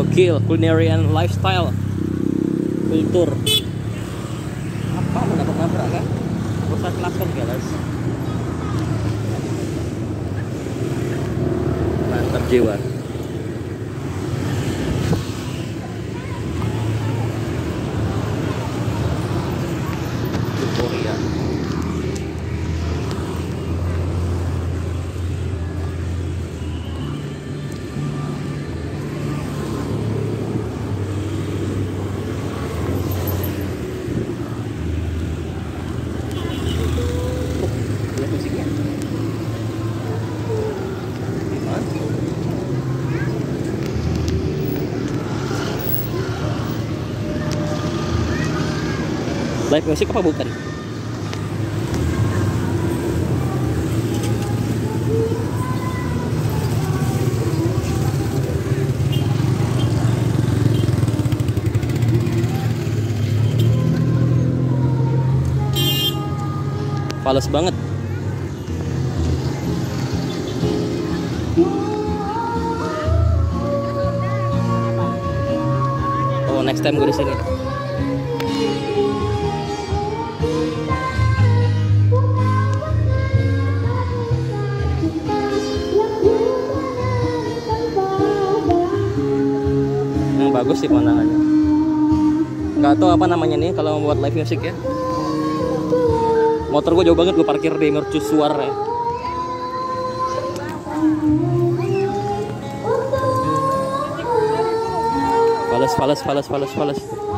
Gokil, culinary lifestyle, kultur. Apa mau nabrak kan? Pusat klakson guys. Mantap jiwa. Euphoria. Live music apa bukan? Fales banget. Oh, next time gue di sini. Bagus sih pemandangannya. Nggak tahu apa namanya nih kalau membuat live music ya. Motor gue jauh banget, gue parkir di mercusuar ya. Fales.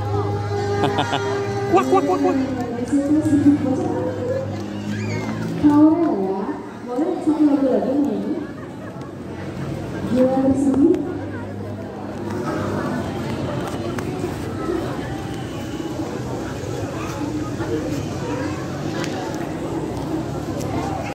Wak. Boleh satu lagu lagi nih.